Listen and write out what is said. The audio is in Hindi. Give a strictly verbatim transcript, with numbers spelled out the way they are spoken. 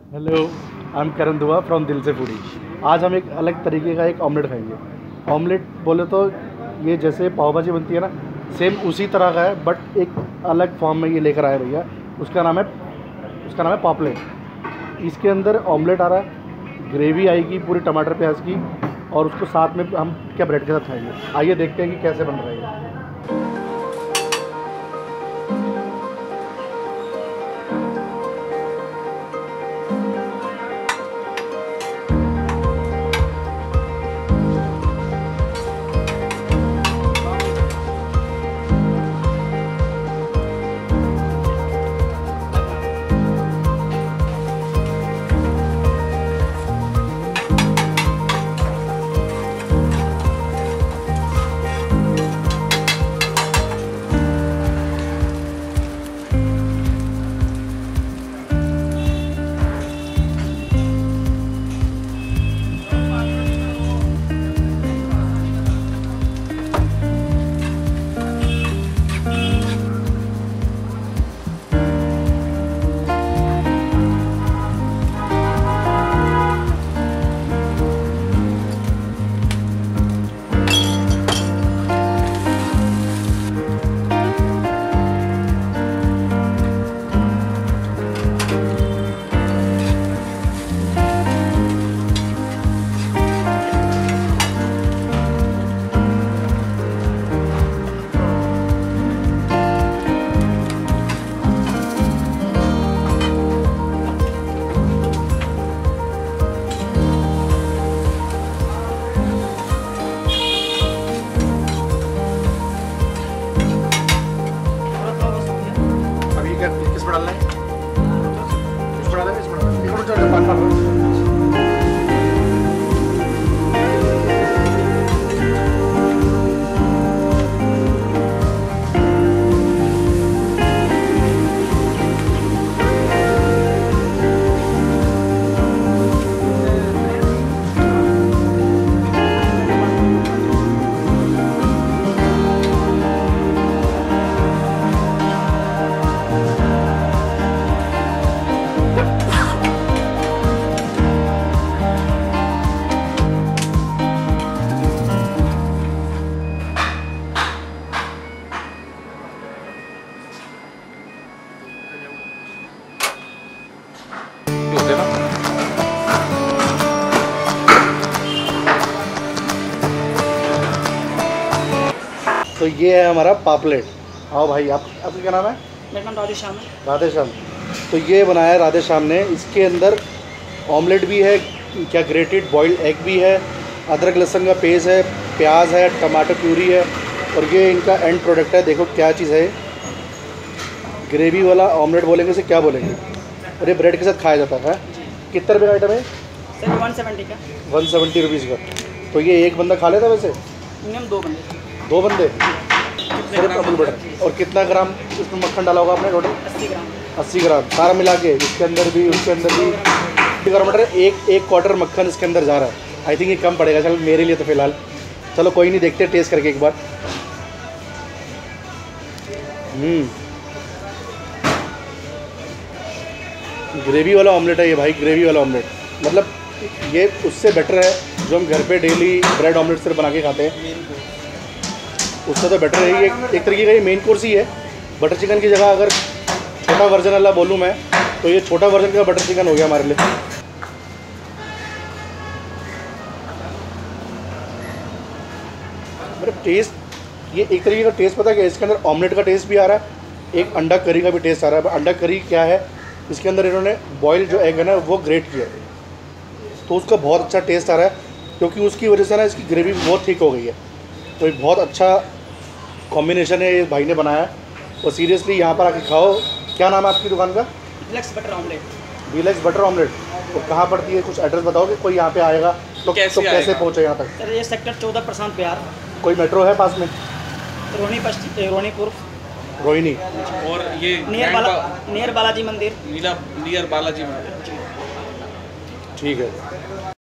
हेलो, आई एम करण दुआ फ्रॉम दिल से फूडी। आज हम एक अलग तरीके का एक ऑमलेट खाएंगे। ऑमलेट बोले तो ये जैसे पाव भाजी बनती है ना, सेम उसी तरह का है, बट एक अलग फॉर्म में ये लेकर आए भैया। उसका नाम है उसका नाम है पापलेट। इसके अंदर ऑमलेट आ रहा है, ग्रेवी आएगी पूरी टमाटर प्याज की, और उसको साथ में हम क्या ब्रेड के साथ खाएंगे। आइए देखते हैं कि कैसे बन रहा है ये। किसमें डालना है? इसमें डालना है, इसमें डालना है। इसमें डालना है, पान पान। तो ये है हमारा पापलेट। आओ भाई, आप आपका क्या नाम है? मेरा नाम राधे श्याम है। राधे श्याम। तो ये बनाया है राधे श्याम ने। इसके अंदर ऑमलेट भी है, क्या ग्रेटेड बॉइल्ड एग भी है, अदरक लहसुन का पेस्ट है, प्याज है, टमाटर प्यूरी है, और ये इनका एंड प्रोडक्ट है। देखो क्या चीज़ है, ग्रेवी वाला ऑमलेट बोलेंगे इसे, क्या बोलेंगे, और ये ब्रेड के साथ खाया जाता है। कितने रुपये का आइटम है? सर वन सेवेंटी का। वन सेवेंटी रुपीज़ का। तो ये एक बंदा खा लेता वैसे? मिनिमम दो बंदे। दो बंदे सिर्फ अमूल बटर। और कितना ग्राम इसमें मक्खन डाला होगा आपने टोटल? अस्सी ग्राम। अस्सी ग्राम सारा मिला के, इसके अंदर भी उसके अंदर भी अस्सी ग्राम मटर। एक एक क्वार्टर मक्खन इसके अंदर जा रहा है। आई थिंक ये कम पड़ेगा चल मेरे लिए तो फ़िलहाल। चलो कोई नहीं, देखते टेस्ट करके एक बार। हम्म ग्रेवी वाला ऑमलेट है ये भाई, ग्रेवी वाला ऑमलेट। मतलब ये उससे बेटर है जो हम घर पे डेली ब्रेड ऑमलेट सिर्फ बना के खाते हैं, उससे तो बेटर है। ये एक तरीके का ये मेन कोर्स ही है। बटर चिकन की जगह अगर छोटा वर्जन वाला बोलूँ मैं, तो ये छोटा वर्जन का बटर चिकन हो गया हमारे लिए। मेरा टेस्ट, ये एक तरीके का टेस्ट पता है कि इसके अंदर ऑमलेट का टेस्ट भी आ रहा है, एक अंडा करी का भी टेस्ट आ रहा है। अंडा करी क्या है, इसके अंदर इन्होंने बॉयल जो एग है ना वो ग्रेट किया है, तो उसका बहुत अच्छा टेस्ट आ रहा है, क्योंकि उसकी वजह से ना इसकी ग्रेवी बहुत थिक हो गई है। तो ये बहुत अच्छा कॉम्बिनेशन है ये भाई ने बनाया है, और सीरियसली यहाँ पर आके खाओ। क्या नाम है आपकी दुकान का? Deluxe butter omelette. Deluxe butter omelette. तो कहाँ पड़ती है, कुछ एड्रेस बताओगे? कोई यहाँ पे आएगा तो कैसे, तो कैसे पहुँचे यहाँ तक? सर ये सेक्टर चौदह प्रशांत बिहार। कोई मेट्रो है पास में? रोहिणी पश्चिम रोहिणीपुर रोहिणी। और ये नियर बाला नियर बालाजी मंदिर। नीला नियर बालाजी मंदिर। ठीक है।